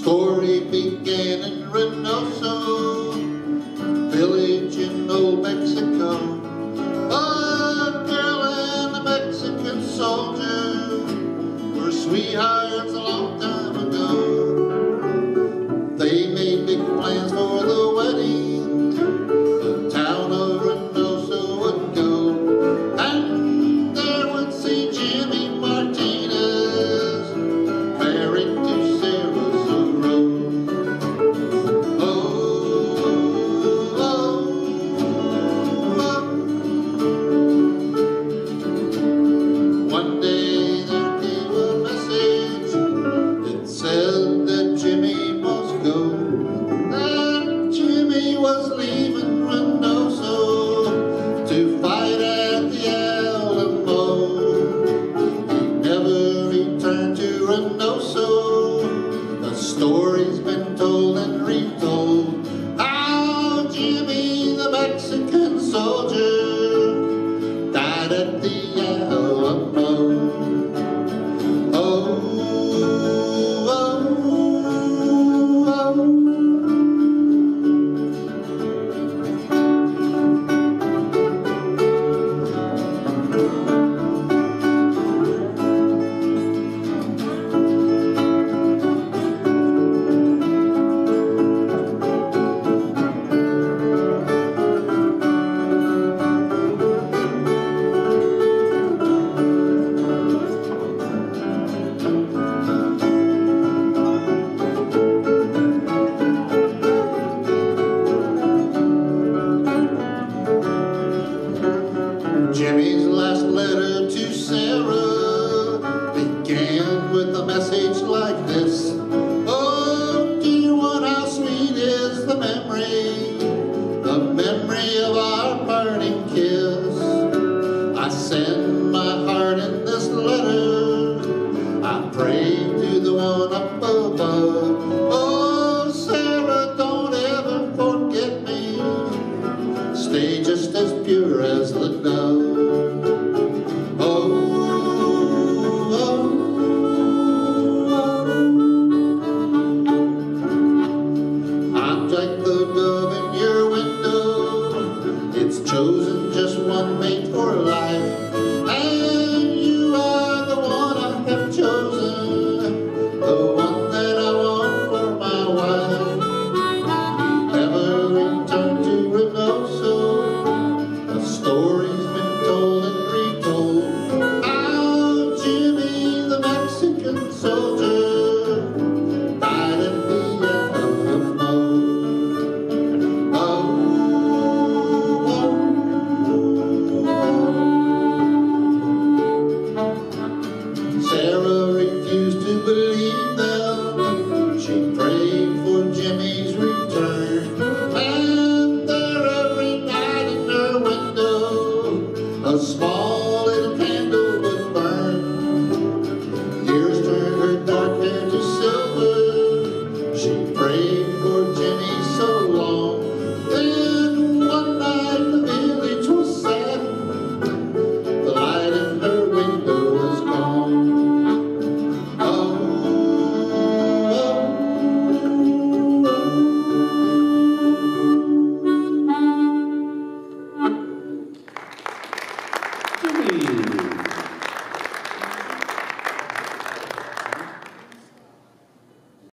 story began in Reynoso, village in old Mexico. A girl and a Mexican soldier were sweethearts a long time ago. They made big plans for the wedding. The town of Reynoso would go, and there would see Jimmy Martinez married to Sarah Rose. Oh, oh, oh. One day there came a message that said that Jimmy must go, that Jimmy was leaving Reynoso to fight at the Alamo. He never returned to Reynoso. The story's been told and retold how Jimmy the Mexican soldier died at the Alamo. Oh, oh, oh. Jimmy's last letter to Sarah began with a message like this. Oh, dear one, how sweet is the memory of our parting kiss. I send my heart in this letter. I pray to the one up above. Oh, Sarah, don't ever forget me. Stay just as pure as the dove. Oh, oh, oh. I'm like the dove in your window. It's chosen just one mate for life, and you are the one I have chosen, the one that I want for my wife. He never returned to Reynoso. The story's been told and retold how Jimmy the Mexican soldier died at the Alamo. Oh, oh, oh. Sarah refused to believe them. She prayed for Jimmy's return, and there every night in her window a small little candle would burn. Years turned her dark hair to silver. She prayed for Jimmy so long. Then one night the village was sad. The light in her window was gone. Oh, oh, oh. Jimmy.